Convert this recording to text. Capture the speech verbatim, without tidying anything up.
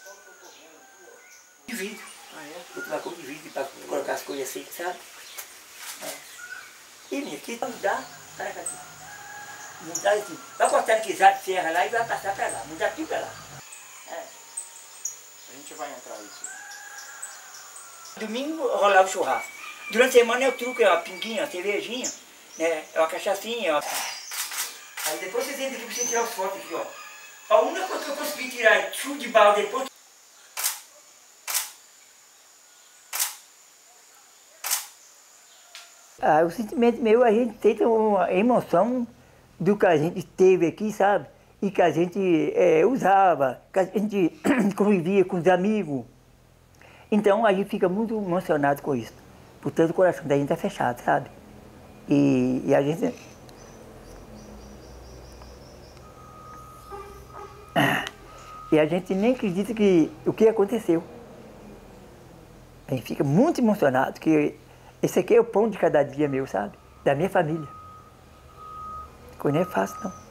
De vidro. Ah, é? Eu tomar cor de vidro para colocar as coisas assim, sabe? É. E minha, aqui vai mudar Paracatu. Mudar aqui. Vai cortar aqui de serra lá e vai passar para lá. Mudar tudo para lá. É. A gente vai entrar isso. Domingo rolava o churrasco. Durante a semana é o truque, é uma pinguinha, uma cervejinha, né? É uma cachaçinha. Uma... Aí depois vocês entram aqui para você tirar as fotos aqui, ó. A única coisa que eu consegui tirar é chuva de balde depois. Ah, o sentimento meu, a gente tem uma emoção do que a gente teve aqui, sabe? E que a gente é, usava, que a gente convivia com os amigos. Então a gente fica muito emocionado com isso. Portanto o coração da gente é fechado, sabe? E, e a gente... E a gente nem acredita que o que aconteceu. A gente fica muito emocionado, que esse aqui é o pão de cada dia meu, sabe? Da minha família. Não é fácil, não.